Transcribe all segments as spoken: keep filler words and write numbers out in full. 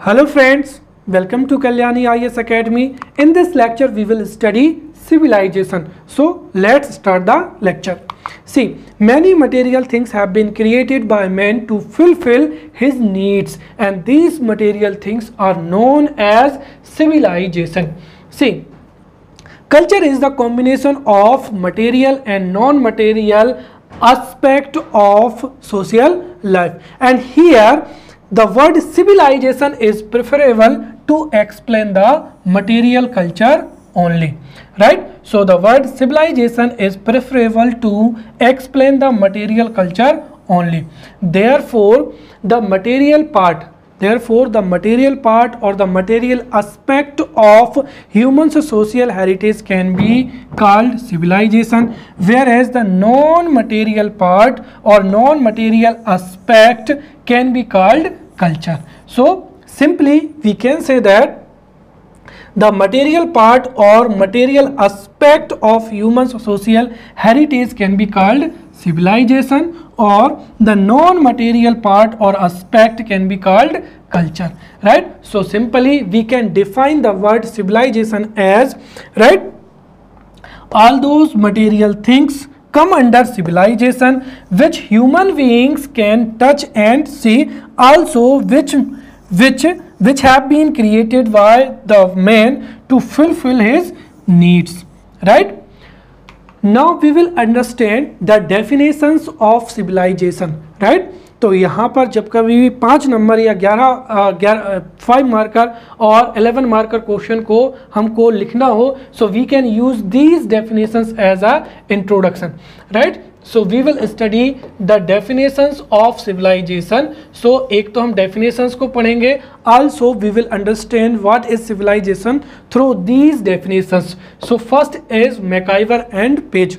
Hello friends, welcome to Kalyani I A S Academy. In this lecture we will study civilization. So let's start the lecture. See, many material things have been created by man to fulfill his needs, and these material things are known as civilization. See, culture is the combination of material and non-material aspect of social life, and here the word civilization is preferable to explain the material culture only, right? So the word civilization is preferable to explain the material culture only. Therefore the material part Therefore, the material part or the material aspect of human social heritage can be called civilization, whereas the non-material part or non-material aspect can be called culture. So, simply we can say that the material part or material aspect of human social heritage can be called civilization, or the non-material part or aspect can be called culture, right? So simply we can define the word civilization as, right, all those material things come under civilization which human beings can touch and see, also which which which have been created by the man to fulfill his needs, right? Now we will understand the definitions of civilization, right? तो यहाँ पर जब कभी भी पाँच number या ग्यारह ग्यारह फाइव मार्कर और इलेवन मार्कर क्वेश्चन को हमको लिखना हो, so we can use these definitions as a introduction, right? So we will study the definitions of civilization. So एक तो हम डेफिनेशंस को पढ़ेंगे, also we will understand what is civilization through these definitions. So first is MacIver and Page.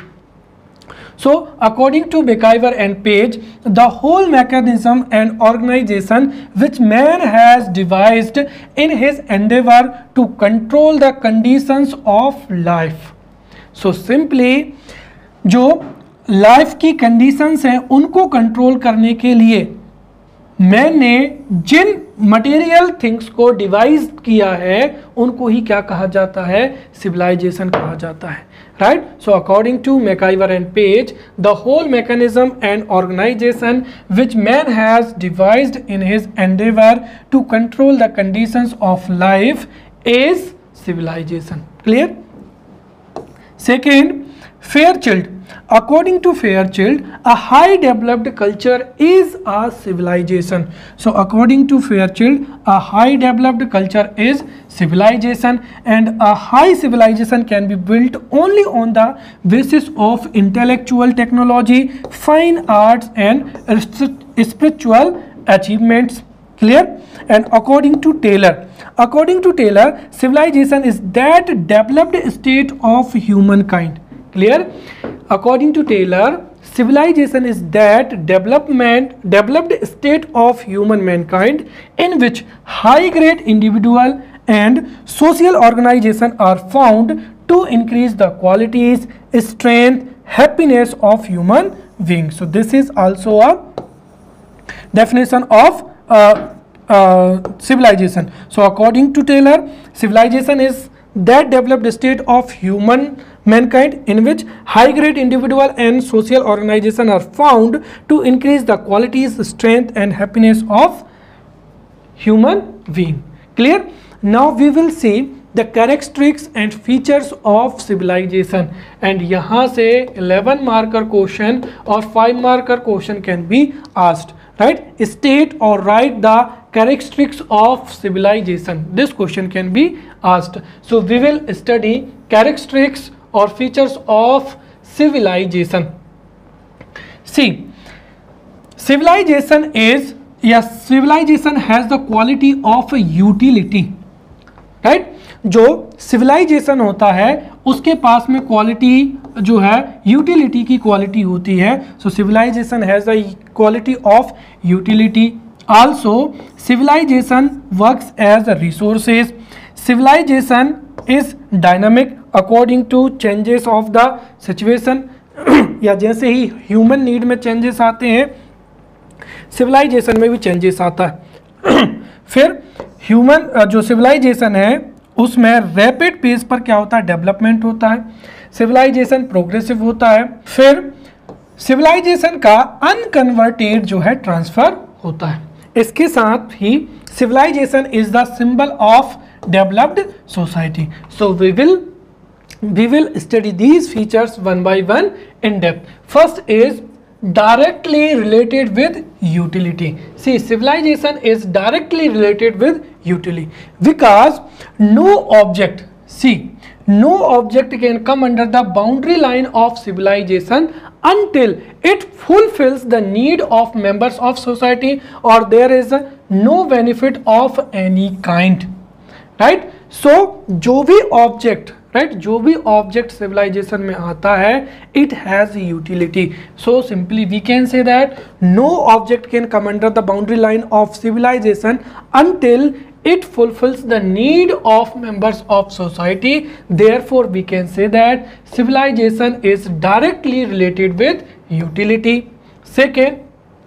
So according to McIver and Page, the whole mechanism and organization which man has devised in his endeavor to control the conditions of life. So simply जो life की conditions हैं उनको control करने के लिए man ने जिन material things को डिवाइज किया है उनको ही क्या कहा जाता है? सिविलाइजेशन कहा जाता है, right? So according to McIver and Page, the whole mechanism and organization which man has devised in his endeavor to control the conditions of life is civilization. Clear? Second, Fairchild. According to Fairchild, a high developed culture is a civilization. So according to Fairchild, a high developed culture is civilization, and a high civilization can be built only on the basis of intellectual technology, fine arts and spiritual achievements. Clear? And according to Taylor, according to Taylor, civilization is that developed state of humankind. Clear? According to Taylor, civilization is that development developed state of human mankind in which high grade individual and social organization are found to increase the qualities, strength, happiness of human beings. So this is also a definition of uh, uh, civilization. So according to Taylor, civilization is that developed state of human mankind in which high grade individual and social organization are found to increase the qualities, strength and happiness of human being. Clear? Now we will see the characteristics and features of civilization, and यहाँ से eleven marker question or five marker question can be asked, right? State or write the characteristics of civilization. This question can be asked. So we will study characteristics or features of civilization. See, civilization is, yes, civilization has the quality of utility, right? जो civilization होता है उसके पास में quality जो है utility की quality होती है. So civilization has the quality of utility. Also civilization works as resources. Civilization is dynamic according to changes of the situation. या जैसे ही ह्यूमन नीड में चेंजेस आते हैं सिविलाइजेशन में भी चेंजेस आता है. फिर ह्यूमन जो सिविलाइजेशन है उसमें रैपिड पेस पर क्या होता है, डेवलपमेंट होता है, सिविलाइजेशन प्रोग्रेसिव होता है, फिर सिविलाइजेशन का अनकन्वर्टेड जो है ट्रांसफर होता है। इसके साथ ही civilization is the symbol of developed society. So we will we will study these features one by one in depth. First is directly related with utility. See, civilization is directly related with utility because no object, see, no object can come under the boundary line of civilization until it fulfills the need of members of society or there is no benefit of any kind, right? So जो भी object right right? जो भी object civilisation में आता है it has utility. So simply we can say that no object can come under the boundary line of civilization until it fulfills the need of members of society. Therefore we can say that civilization is directly related with utility. Second,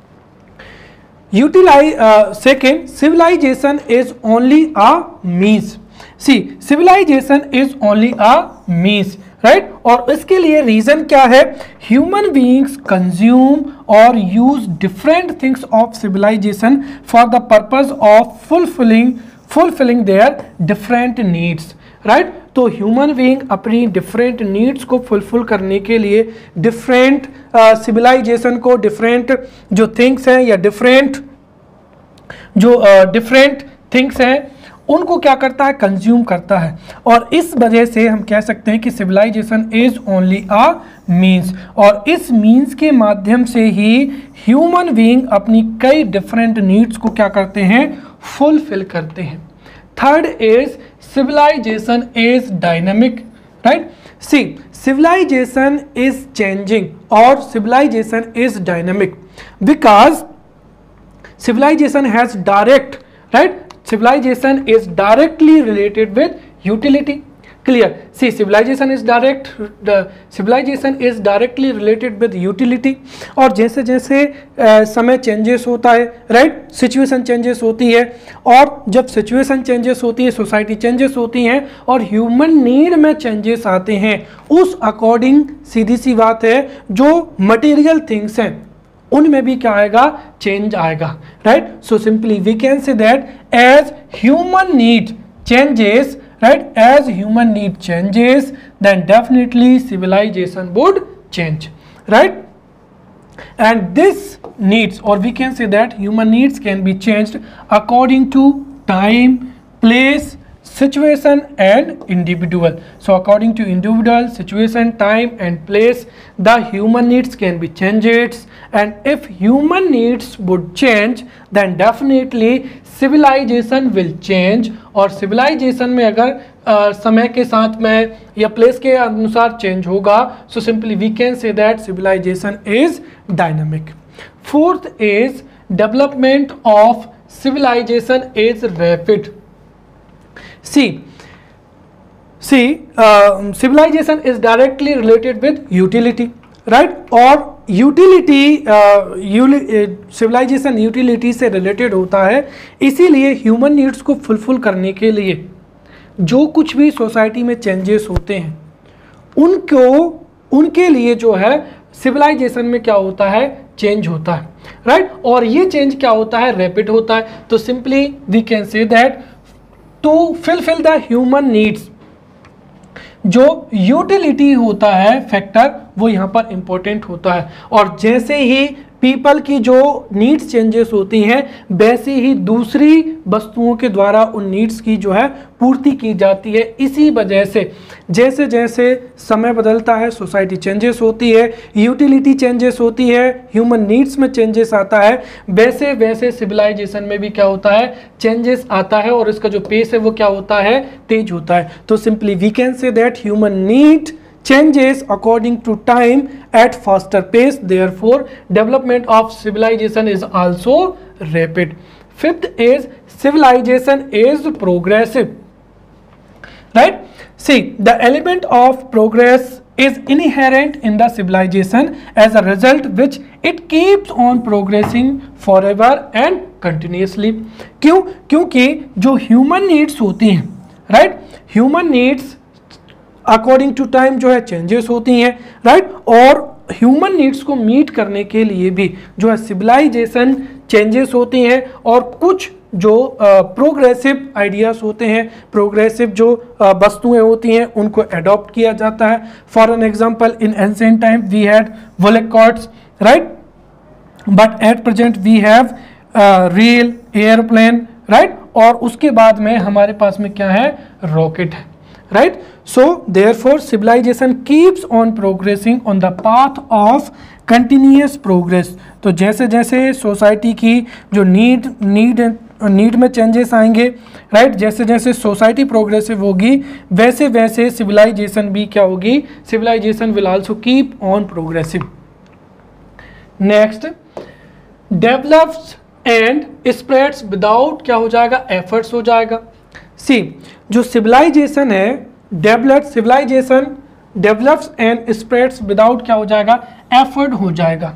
utilize uh, second civilization is only a means. See, civilization is only a means, right? और इसके लिए reason क्या है, human beings consume और use different things of civilization for the purpose of fulfilling fulfilling their different needs, right? तो human being अपनी different needs को fulfill करने के लिए डिफरेंट सिविलाइजेशन uh, को डिफरेंट जो थिंग्स हैं या डिफरेंट जो डिफरेंट थिंग्स हैं उनको क्या करता है, कंज्यूम करता है। और इस वजह से हम कह सकते हैं कि civilization is only a means, और इस मीन्स के माध्यम से ही ह्यूमन बीइंग अपनी कई डिफरेंट नीड्स को क्या करते हैं, फुलफिल करते हैं। Third is civilisation is dynamic, right? See, civilization is changing और civilization is dynamic because civilization has direct, right? Civilization is directly related with utility. Clear? See, civilization is direct, the civilization is directly related with utility. और जैसे जैसे uh, समय changes होता है, right, situation changes होती है, और जब सिचुएशन चेंजेस होती है, सोसाइटी चेंजेस होती हैं और ह्यूमन नीड में चेंजेस आते हैं, उस अकॉर्डिंग सीधी सी बात है जो मटेरियल थिंग्स हैं उनमें भी क्या आएगा, चेंज आएगा, right? So simply we can say that as human need changes, right, as human need changes then definitely civilization would change, right? And this needs, और we can say that human needs can be changed according to time, place, situation and individual. So according to individual, situation, time and place, the human needs can be changed, and if human needs would change then definitely civilization will change. और civilization में अगर uh, समय के साथ में या place के अनुसार change होगा, so simply we can say that civilization is dynamic. Fourth is development of civilization is rapid. See, see, uh, civilization is directly related with utility, right? और utility, civilization uh, utility से related होता है, इसीलिए human needs को fulfill करने के लिए जो कुछ भी सोसाइटी में चेंजेस होते हैं उनको उनके लिए जो है सिविलाइजेशन में क्या होता है, चेंज होता है, राइट? और ये चेंज क्या होता है, रैपिड होता है। तो simply we can say that to fulfill the human needs, जो यूटिलिटी होता है फैक्टर वो यहाँ पर इंपॉर्टेंट होता है। और जैसे ही पीपल की जो नीड्स चेंजेस होती हैं वैसे ही दूसरी वस्तुओं के द्वारा उन नीड्स की जो है पूर्ति की जाती है। इसी वजह से जैसे जैसे समय बदलता है सोसाइटी चेंजेस होती है, यूटिलिटी चेंजेस होती है, ह्यूमन नीड्स में चेंजेस आता है, वैसे वैसे सिविलाइजेशन में भी क्या होता है, चेंजेस आता है और इसका जो पेस है वो क्या होता है, तेज होता है। तो simply we can say that human need changes according to time at faster pace, therefore development of civilization is also rapid. Fifth is civilization is progressive, right? See, the element of progress is inherent in the civilization as a result which it keeps on progressing forever and continuously. क्यों? क्योंकि जो human needs होती हैं, right, human needs according to time जो है changes होती हैं, right, और ह्यूमन नीड्स को मीट करने के लिए भी जो है सिविलाइजेशन चेंजेस होती हैं और कुछ जो प्रोग्रेसिव uh, आइडियाज़ होते हैं, प्रोग्रेसिव जो uh, वस्तुएं होती हैं उनको अडॉप्ट किया जाता है. For an example, in ancient time we had bullock carts, right, but at present we have rail, airplane, right, और उसके बाद में हमारे पास में क्या है, रॉकेट है, right. So therefore civilization keeps on progressing on the path of continuous progress. तो जैसे जैसे सोसाइटी की जो नीड नीड नीड में चेंजेस आएंगे, राइट, जैसे जैसे सोसाइटी प्रोग्रेसिव होगी वैसे वैसे सिविलाइजेशन भी क्या होगी, civilization will also keep on progressive. Next, develops and spreads without क्या हो जाएगा, एफर्ट्स हो जाएगा. सी, जो सिविलाइजेशन है, develop civilization develops and spreads without क्या हो जाएगा, एफर्ट हो जाएगा.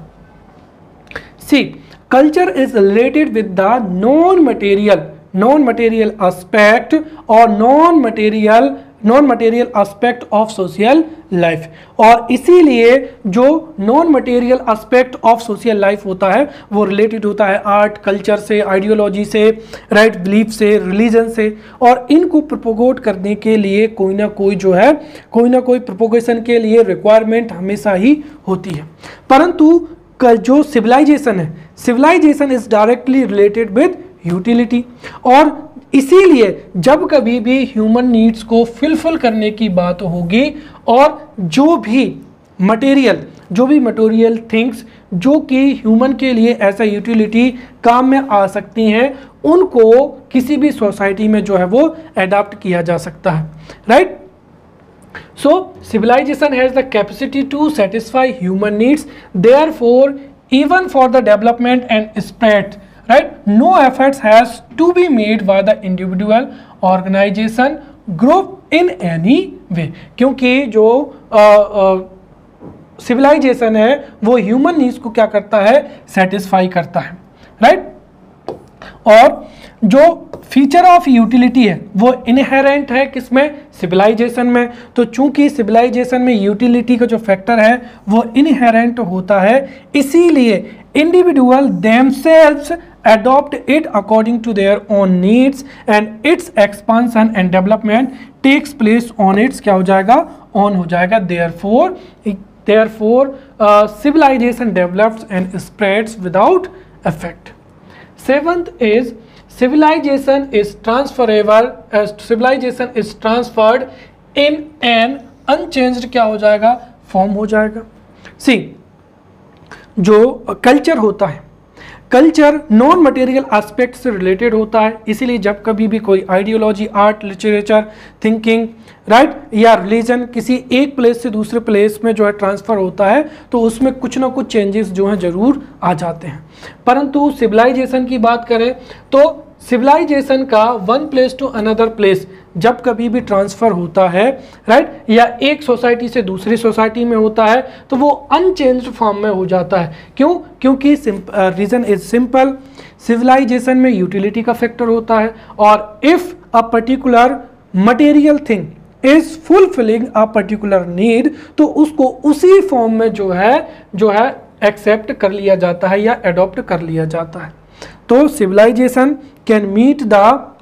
सी, culture is related with the non-material non-material aspect or non-material non-material aspect of social life. और इसीलिए जो non-material aspect of social life होता है वो related होता है आर्ट, कल्चर से, आइडियोलॉजी से, राइट, बिलीफ से, रिलीजन से, और इनको प्रोपोगेट करने के लिए कोई ना कोई जो है कोई ना कोई प्रोपोगेशन के लिए रिक्वायरमेंट हमेशा ही होती है. परंतु जो सिविलाइजेशन है, civilization is directly related with utility, और इसीलिए जब कभी भी ह्यूमन नीड्स को फिलफिल करने की बात होगी और जो भी मटेरियल जो भी मटेरियल थिंग्स जो कि ह्यूमन के लिए ऐसा यूटिलिटी काम में आ सकती हैं उनको किसी भी सोसाइटी में जो है वो अडॉप्ट किया जा सकता है, right. So civilization has the capacity to satisfy human needs. Therefore, even for the development and spread, right, no efforts has to be made by the individual, organization, group in any way. क्योंकि जो civilisation uh, uh, है वो human needs को क्या करता है, satisfy करता है, राइट. और जो फीचर ऑफ यूटिलिटी है वो इनहेरेंट है किसमें, सिविलाइजेशन में. तो चूंकि सिविलाइजेशन में यूटिलिटी का जो फैक्टर है वो इनहेरेंट होता है, इसीलिए individual themselves adopt it according to their own needs and its expansion and development takes place on its क्या हो जाएगा, on हो जाएगा. therefore therefore uh, civilization develops and spreads without effect. Seventh is civilization is transferable as civilization is transferred in an unchanged क्या हो जाएगा, form हो जाएगा. सी, जो कल्चर होता है, कल्चर नॉन मटेरियल एस्पेक्ट से रिलेटेड होता है, इसीलिए जब कभी भी कोई ideology, art, literature, thinking, right, या रिलीजन किसी एक प्लेस से दूसरे प्लेस में जो है ट्रांसफ़र होता है तो उसमें कुछ ना कुछ चेंजेस जो हैं ज़रूर आ जाते हैं. परंतु सिविलाइजेशन की बात करें तो सिविलाइजेशन का one place to another place जब कभी भी ट्रांसफ़र होता है, राइट, या एक सोसाइटी से दूसरी सोसाइटी में होता है तो वो अनचेंज्ड फॉर्म में हो जाता है. क्यों? क्योंकि रीज़न इज सिंपल, सिविलाइजेशन में यूटिलिटी का फैक्टर होता है, और if a particular material thing is fulfilling a particular need तो उसको उसी फॉर्म में जो है जो है एक्सेप्ट कर लिया जाता है या एडॉप्ट कर लिया जाता है. तो civilization can meet the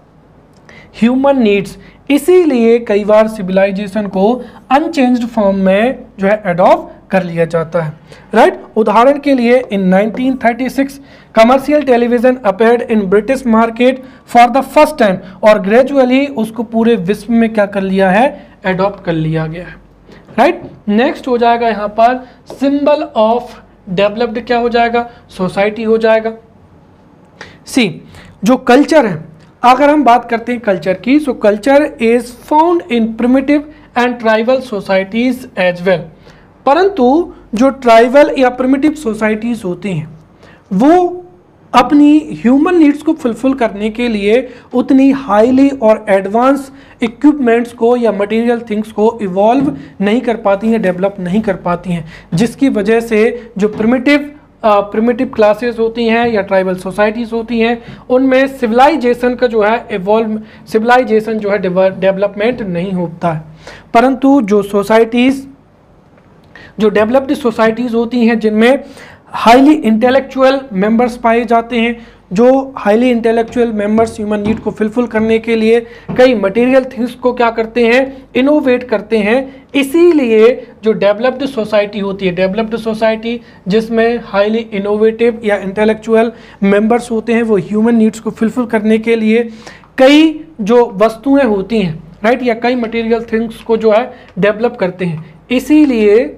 human needs, इसीलिए कई बार सिविलाइजेशन को अनचेंज्ड फॉर्म में जो है एडॉप्ट कर लिया जाता है, राइट. उदाहरण के लिए in nineteen thirty six commercial television appeared in British market for the first time, और ग्रेजुअली उसको पूरे विश्व में क्या कर लिया है, एडॉप्ट कर लिया गया है, राइट. नेक्स्ट हो जाएगा यहाँ पर सिंबल ऑफ डेवलप्ड क्या हो जाएगा, सोसाइटी हो जाएगा. सी, जो कल्चर है, अगर हम बात करते हैं कल्चर की, so culture is found in primitive and tribal societies as well. परंतु जो ट्राइबल या प्रिमिटिव सोसाइटीज होती हैं वो अपनी ह्यूमन नीड्स को फुलफिल करने के लिए उतनी हाईली और एडवांस इक्विपमेंट्स को या मटेरियल थिंग्स को इवॉल्व नहीं कर पाती हैं, डेवलप नहीं कर पाती हैं, जिसकी वजह से जो प्रिमिटिव प्रिमिटिव क्लासेस होती हैं या ट्राइबल सोसाइटीज़ होती हैं उनमें सिविलाइजेशन का जो है इवॉल्व सिविलाइजेशन जो है डेवलपमेंट नहीं होता है। परंतु जो सोसाइटीज़ जो डेवलप्ड सोसाइटीज़ होती हैं जिनमें हाईली इंटेलेक्चुअल मेंबर्स पाए जाते हैं, जो highly intellectual members human need को फुलफिल करने के लिए कई मटेरियल थिंग्स को क्या करते हैं, इनोवेट करते हैं। इसीलिए जो डेवलप्ड सोसाइटी होती है, डेवलप्ड सोसाइटी जिसमें हाईली इनोवेटिव या इंटेलेक्चुअल मेंबर्स होते हैं, वो ह्यूमन नीड्स को फुलफिल करने के लिए कई जो वस्तुएं होती हैं, राइट, या कई मटेरियल थिंग्स को जो है डेवलप करते हैं। इसीलिए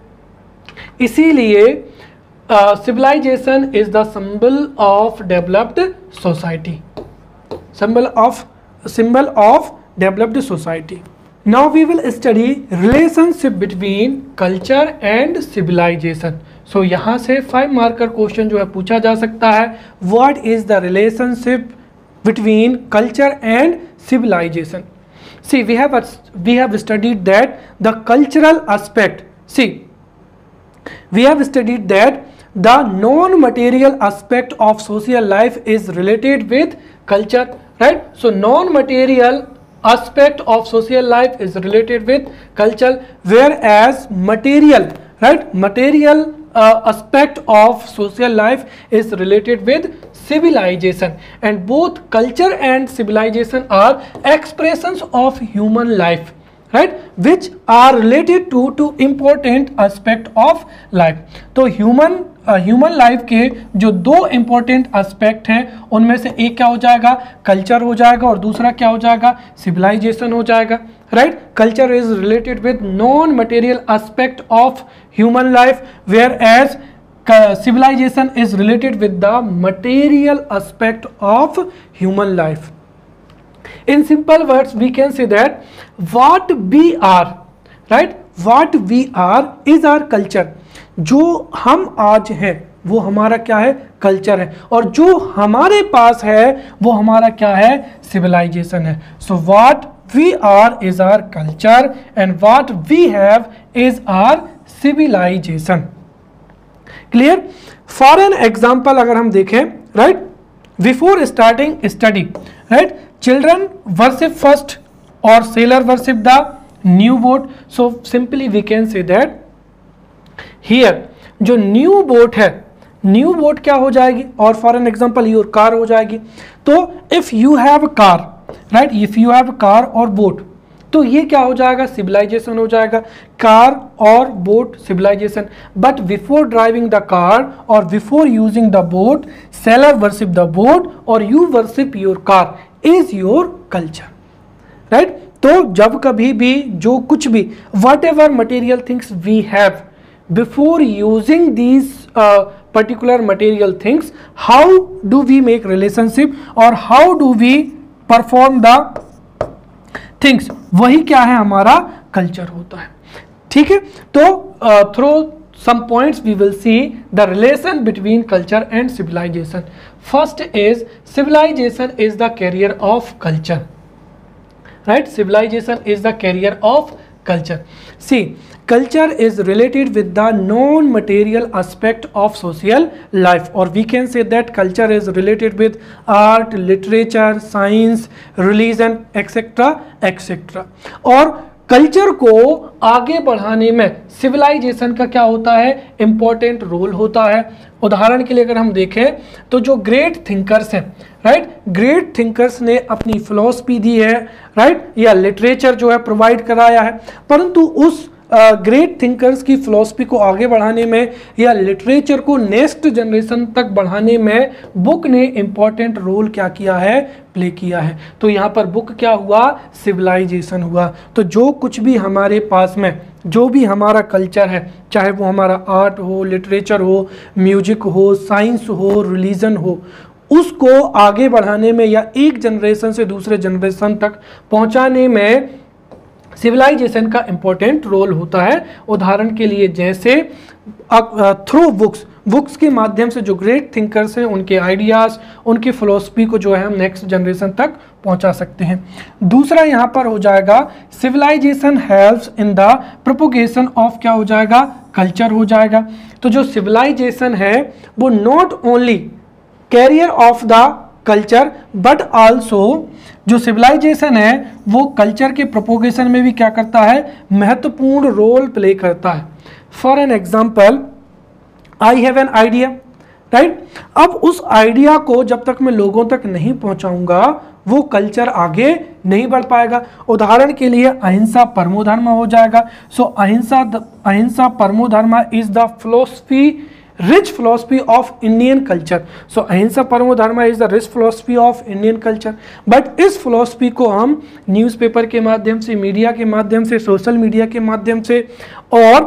इसीलिए civilization is the symbol of developed society, symbol of symbol of developed society. Now we will study relationship between culture and civilization. So यहाँ से फाइव मार्कर क्वेश्चन जो है पूछा जा सकता है, what is the relationship between culture and civilization? See, we have we have studied that the cultural aspect. See, we have studied that the non-material aspect of social life is related with culture, right? So non-material aspect of social life is related with culture, whereas material, right, material uh, aspect of social life is related with civilization, and both culture and civilization are expressions of human life, right, which are related to to important aspect of life. तो human human uh, life के जो दो important aspect हैं उनमें से एक क्या हो जाएगा, कल्चर हो जाएगा, और दूसरा क्या हो जाएगा, सिविलाइजेशन हो जाएगा, right. Culture is related with non material aspect of human life, whereas civilization is related with the material aspect of human life. In simple words, we can say that what we are, right, what we are is our culture. जो हम आज हैं वो हमारा क्या है, culture है, और जो हमारे पास है वो हमारा क्या है, सिविलाइजेशन है. So what we are is our culture and what we have is our civilization. Clear. For an example अगर हम देखें, right, before starting study, right, children worship first और sailor worship the new boat. So simply we can say that here जो new boat है, new boat क्या हो जाएगी, और for an example your car हो जाएगी. तो if you have car, right, if you have car और बोट, तो ये क्या हो जाएगा, सिविलाइजेशन हो जाएगा. कार और boat civilization. But before driving the car और before using the boat, sailor worship the boat और you worship your car is your culture, right. तो जब कभी भी जो कुछ भी whatever material things we have, before using these particular material things, how do we make relationship और how do we perform the things, वही क्या है, हमारा कल्चर होता है. ठीक है. तो through some points we will see the relation between culture and civilisation. First is civilisation is the carrier of culture, right. Civilisation is the carrier of culture. See, culture is related with the non-material aspect of social life, or we can say that culture is related with art, literature, science, religion, et cetera, et cetera. और culture को आगे बढ़ाने में civilisation का क्या होता है, important role होता है. उदाहरण के लिए अगर हम देखें तो जो ग्रेट थिंकर्स हैं, राइट, ग्रेट थिंकर्स ने अपनी फिलॉसफी दी है, राइट, या लिटरेचर जो है प्रोवाइड कराया है, परंतु उस ग्रेट uh, थिंकर्स की फिलॉसफी को आगे बढ़ाने में या लिटरेचर को नेक्स्ट जनरेशन तक बढ़ाने में बुक ने इम्पॉर्टेंट रोल क्या किया है, प्ले किया है. तो यहाँ पर बुक क्या हुआ, सिविलाइजेशन हुआ. तो जो कुछ भी हमारे पास में, जो भी हमारा कल्चर है, चाहे वो हमारा आर्ट हो, लिटरेचर हो, म्यूजिक हो, साइंस हो, रिलीजन हो, उसको आगे बढ़ाने में या एक जनरेशन से दूसरे जनरेशन तक पहुँचाने में सिविलाइजेशन का इम्पोर्टेंट रोल होता है. उदाहरण के लिए जैसे थ्रू बुक्स बुक्स के माध्यम से जो ग्रेट थिंकर्स हैं उनके आइडियाज़, उनकी फिलोसफी को जो है हम नेक्स्ट जनरेशन तक पहुंचा सकते हैं। दूसरा यहाँ पर हो जाएगा civilization helps in the propagation of क्या हो जाएगा, कल्चर हो जाएगा। तो जो सिविलाइजेशन है वो not only carrier of the culture but also जो सिविलाइजेशन है वो कल्चर के प्रोपोगेशन में भी क्या करता है, महत्वपूर्ण रोल प्ले करता है। For an example, I have an idea, right. अब उस आइडिया को जब तक मैं लोगों तक नहीं पहुंचाऊंगा वो कल्चर आगे नहीं बढ़ पाएगा। उदाहरण के लिए अहिंसा परमो धर्म हो जाएगा। सो अहिंसा अहिंसा परमो धर्म is the philosophy rich philosophy of Indian culture. So अहिंसा परमो धर्म is the rich philosophy of Indian culture. But इस philosophy को हम न्यूज़पेपर के माध्यम से, मीडिया के माध्यम से, सोशल मीडिया के माध्यम से और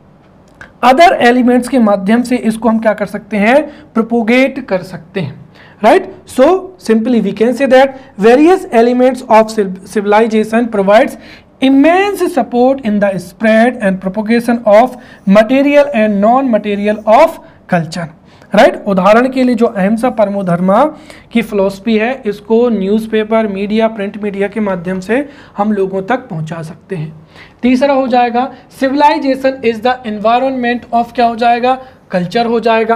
अदर एलिमेंट्स के माध्यम से इसको हम क्या कर सकते हैं, प्रोपोगेट कर सकते हैं, right? So simply we can say that various elements of civilization provides immense support in the spread and propagation of material and non-material of culture, right? उदाहरण के लिए जो अहिंसा परमो धर्मा की फिलोसफी है इसको न्यूज़पेपर, मीडिया, प्रिंट मीडिया के माध्यम से हम लोगों तक पहुंचा सकते हैं। तीसरा हो जाएगा civilization is the environment of क्या हो जाएगा, कल्चर हो जाएगा।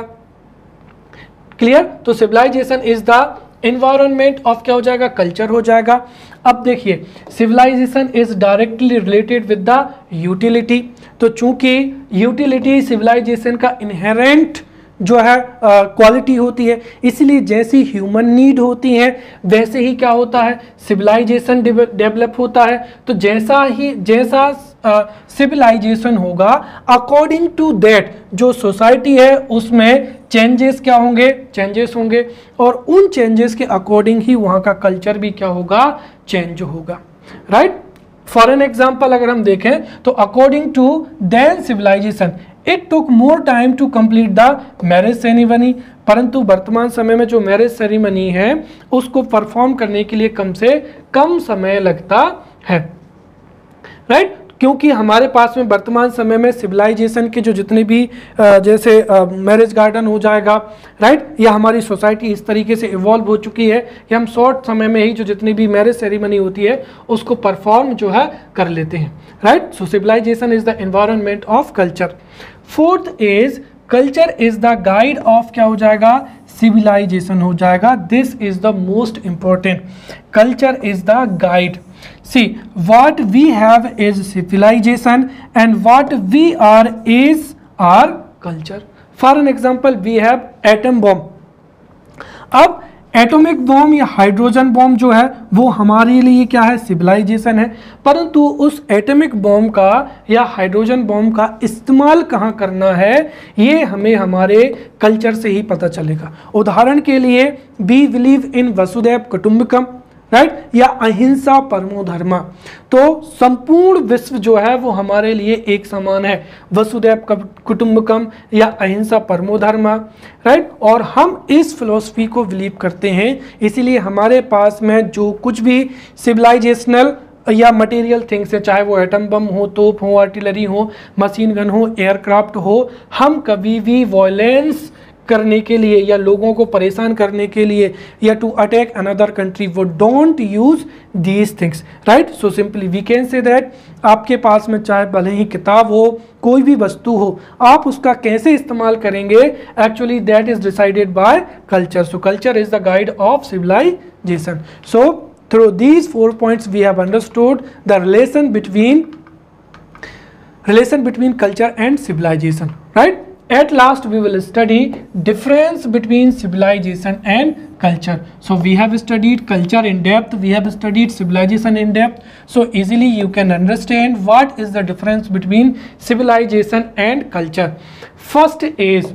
क्लियर? तो civilization is the environment of क्या हो जाएगा, कल्चर हो जाएगा। अब देखिए civilization is directly related with the utility. तो चूंकि यूटिलिटी सिविलाइजेशन का इनहेरेंट जो है क्वालिटी uh, होती है, इसलिए जैसी ह्यूमन नीड होती है वैसे ही क्या होता है, सिविलाइजेशन डेवलप होता है। तो जैसा ही जैसा सिविलाइजेशन uh, होगा अकॉर्डिंग टू दैट जो सोसाइटी है उसमें चेंजेस क्या होंगे, चेंजेस होंगे और उन चेंजेस के अकॉर्डिंग ही वहाँ का कल्चर भी क्या होगा, चेंज होगा, राइट। फॉर एन एग्जाम्पल अगर हम देखें तो according to then civilization it took more time to complete the marriage ceremony. परंतु वर्तमान समय में जो मैरिज सेरेमनी है उसको परफॉर्म करने के लिए कम से कम समय लगता है, राइट। क्योंकि हमारे पास में वर्तमान समय में सिविलाइजेशन के जो जितने भी जैसे मैरिज गार्डन हो जाएगा, राइट, या हमारी सोसाइटी इस तरीके से इवॉल्व हो चुकी है कि हम शॉर्ट समय में ही जो जितनी भी मैरिज सेरेमनी होती है उसको परफॉर्म जो है कर लेते हैं, right. So civilization is the environment of culture. Fourth is culture is the guide of क्या हो जाएगा, सिविलाइजेशन हो जाएगा। This is the most important, culture is the guide. See, what we have is civilization and what we are is our culture. For an example, we have atom bomb. अब atomic bomb या hydrogen bomb जो है वो हमारे लिए क्या है, civilization है। परंतु उस एटॉमिक बॉम्ब का या हाइड्रोजन बॉम्ब का इस्तेमाल कहाँ करना है ये हमें हमारे कल्चर से ही पता चलेगा। उदाहरण के लिए वी बिलीव इन वसुधैव कुटुंबकम, राइट, या अहिंसा परमो धर्मा। तो संपूर्ण विश्व जो है वो हमारे लिए एक समान है, वसुधैव कुटुंबकम या अहिंसा परमो धर्मा, राइट। और हम इस फिलॉसफी को बिलीव करते हैं, इसीलिए हमारे पास में जो कुछ भी सिविलाइजेशनल या मटेरियल थिंग्स है, चाहे वो एटम बम हो, तोप हो, आर्टिलरी हो, मशीन गन हो, एयरक्राफ्ट हो, हम कभी भी वॉयलेंस करने के लिए या लोगों को परेशान करने के लिए या टू अटैक अनदर कंट्री वो don't use these things, right. So simply we can say that आपके पास में चाहे भले ही किताब हो, कोई भी वस्तु हो, आप उसका कैसे इस्तेमाल करेंगे actually that is decided by culture. So culture is the guide of civilization. So through these four points we have understood the relation between relation between culture and civilization, right. At last we will study difference between civilization and culture. So we have studied culture in depth, we have studied civilization in depth. So easily you can understand what is the difference between civilization and culture. First is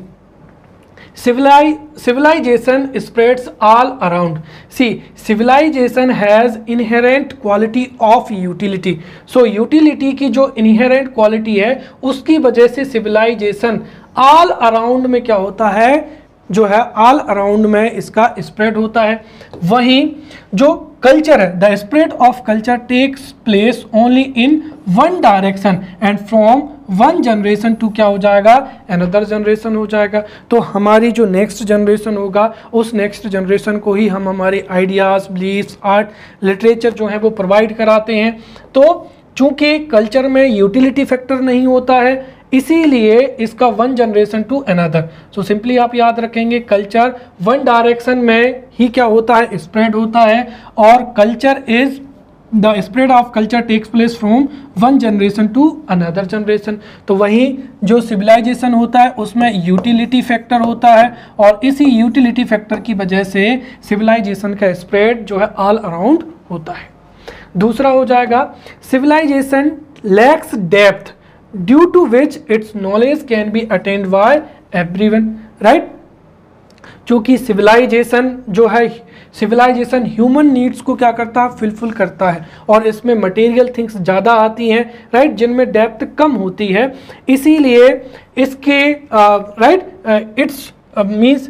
civilization spreads all around. See, civilization has inherent quality of utility. So utility की जो inherent quality है उसकी वजह से civilization all around में क्या होता है, जो है ऑल अराउंड में इसका स्प्रेड होता है। वहीं जो कल्चर है, the spread of culture takes place only in one direction and from one generation to क्या हो जाएगा, अनदर जनरेशन हो जाएगा। तो हमारी जो नेक्स्ट जनरेशन होगा उस नेक्स्ट जनरेशन को ही हम हमारे आइडियाज़, बिलीफ्स, आर्ट, लिटरेचर जो है वो प्रोवाइड कराते हैं। तो चूंकि कल्चर में यूटिलिटी फैक्टर नहीं होता है इसीलिए इसका one generation to another. So simply आप याद रखेंगे कल्चर वन डायरेक्शन में ही क्या होता है, स्प्रेड होता है, और culture is the spread of culture takes place from one generation to another generation. तो वहीं जो सिविलाइजेशन होता है उसमें यूटिलिटी फैक्टर होता है और इसी यूटिलिटी फैक्टर की वजह से सिविलाइजेशन का स्प्रेड जो है ऑल अराउंड होता है। दूसरा हो जाएगा civilization lacks depth due to which its knowledge can be attained by everyone, right. क्योंकि सिविलाइजेशन जो है, सिविलाइजेशन ह्यूमन नीड्स को क्या करता है, फुलफिल करता है और इसमें मटेरियल थिंग्स ज़्यादा आती हैं, राइट, जिनमें डेप्थ कम होती है। इसीलिए इसके right it's means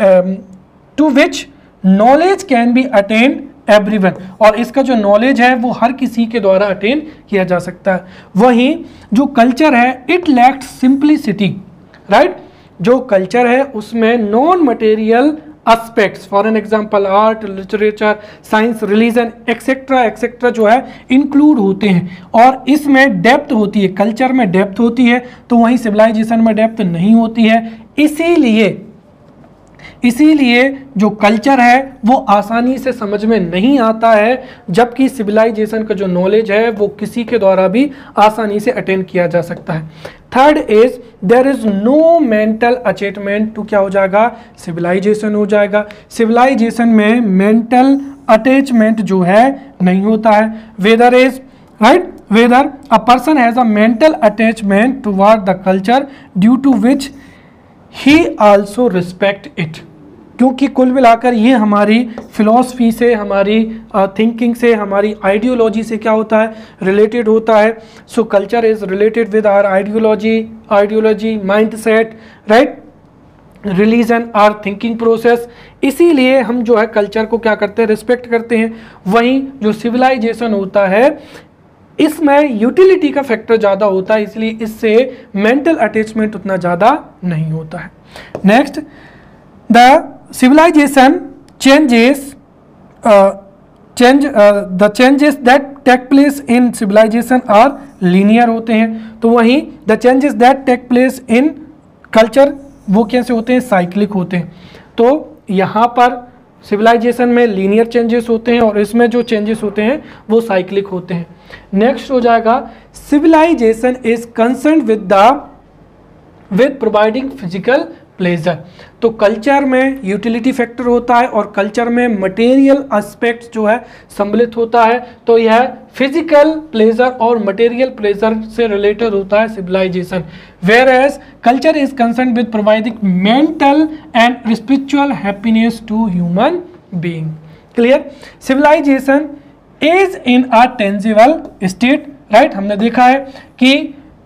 to which knowledge can be attend everyone, और इसका जो नॉलेज है वो हर किसी के द्वारा अटेन किया जा सकता है। वहीं जो कल्चर है इट लैक्स सिंप्लिसिटी, राइट, जो कल्चर है उसमें non material aspects, for an example art, literature, science, religion etcetera etcetera जो है इंक्लूड होते हैं और इसमें डेप्थ होती है, कल्चर में डेप्थ होती है, तो वहीं सिविलाइजेशन में डेप्थ नहीं होती है। इसीलिए इसीलिए जो कल्चर है वो आसानी से समझ में नहीं आता है, जबकि सिविलाइजेशन का जो नॉलेज है वो किसी के द्वारा भी आसानी से अटेंड किया जा सकता है। Third is there is no mental attachment to क्या हो जाएगा, सिविलाइजेशन हो जाएगा। सिविलाइजेशन में मेंटल अटैचमेंट जो है नहीं होता है। Whether is right whether a person has a mental attachment toward the culture due to which he also respect it, क्योंकि कुल मिलाकर ये हमारी फिलॉसफी से, हमारी थिंकिंग से, हमारी आइडियोलॉजी से क्या होता है, रिलेटेड होता है। So culture is related with our ideology ideology mind set, right, religion, or thinking process. इसीलिए हम जो है कल्चर को क्या करते हैं, रिस्पेक्ट करते हैं। वहीं जो सिविलाइजेशन होता है इसमें यूटिलिटी का फैक्टर ज़्यादा होता है, इसलिए इससे मेंटल अटैचमेंट उतना ज़्यादा नहीं होता है। Next, the civilization changes uh, change uh, the changes that take place in civilization are linear होते हैं। तो वहीं the changes that take place in culture वो कैसे होते हैं, साइक्लिक होते हैं। तो यहाँ पर सिविलाइजेशन में लीनियर चेंजेस होते हैं और इसमें जो चेंजेस होते हैं वो साइक्लिक होते हैं। नेक्स्ट हो जाएगा civilization is concern with the with providing physical pleasure. तो कल्चर में यूटिलिटी फैक्टर होता है और कल्चर में मटेरियल एस्पेक्ट्स जो है सम्मिलित होता है। तो यह फिजिकल प्लेजर और मटेरियल प्लेजर से रिलेटेड होता है civilization. Whereas culture is concern with providing mental and spiritual happiness to human being. Clear. Civilization is in a tangible state, right. हमने देखा है कि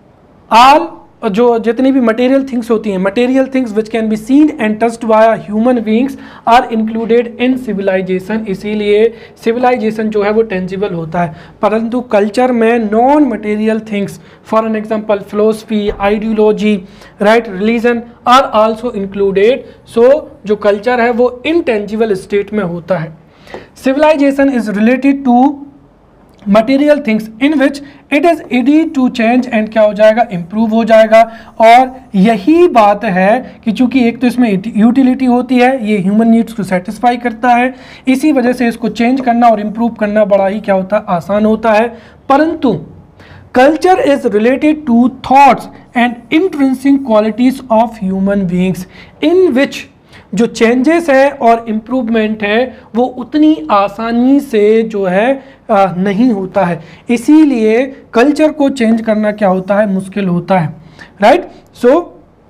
ऑल जो जितनी भी मटेरियल थिंग्स होती हैं, material things which can be seen and touched by human beings are included in civilization. इसीलिए सिविलाइजेशन जो है वो टेंजिबल होता है, परंतु कल्चर में non material things, for an example philosophy, ideology, right, religion are also included. So जो culture है वो इनटेंजिबल स्टेट में होता है। Civilization is related to material things in which it is easy to change and क्या हो जाएगा, improve हो जाएगा। और यही बात है कि चूंकि एक तो इसमें यूटिलिटी होती है, ये ह्यूमन नीड्स को सेटिस्फाई करता है, इसी वजह से इसको चेंज करना और इम्प्रूव करना बड़ा ही क्या होता है, आसान होता है। परंतु culture is related to thoughts and intrinsic qualities of human beings in which जो चेंजेस है और इम्प्रूवमेंट है वो उतनी आसानी से जो है आ, नहीं होता है। इसीलिए कल्चर को चेंज करना क्या होता है, मुश्किल होता है, राइट। सो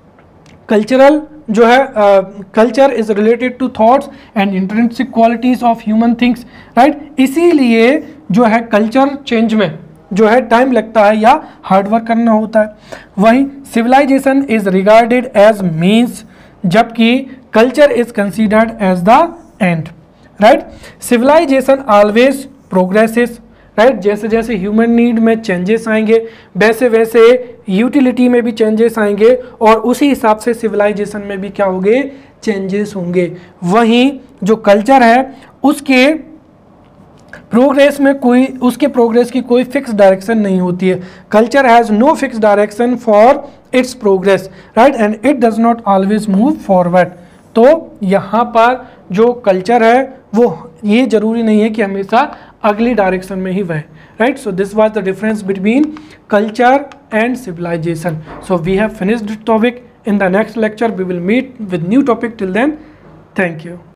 कल्चरल जो है culture is related to thoughts and intrinsic qualities of human things, right. इसीलिए जो है कल्चर चेंज में जो है टाइम लगता है या हार्डवर्क करना होता है। वहीं civilization is regarded as means, जबकि culture is considered as the end, right? Civilization always progresses, right? जैसे जैसे ह्यूमन नीड में चेंजेस आएंगे वैसे वैसे यूटिलिटी में भी चेंजेस आएंगे और उसी हिसाब से सिविलाइजेशन में भी क्या होंगे, चेंजेस होंगे। वहीं जो कल्चर है उसके प्रोग्रेस में कोई उसके प्रोग्रेस की कोई फिक्स डायरेक्शन नहीं होती है। Culture has no fix direction for its progress, right, and it does not always move forward. तो यहाँ पर जो कल्चर है वो ये जरूरी नहीं है कि हमेशा अगली डायरेक्शन में ही वह, right. So this was the difference between culture and civilization. So we have finished this topic. In the next lecture we will meet with new topic. Till then, thank you.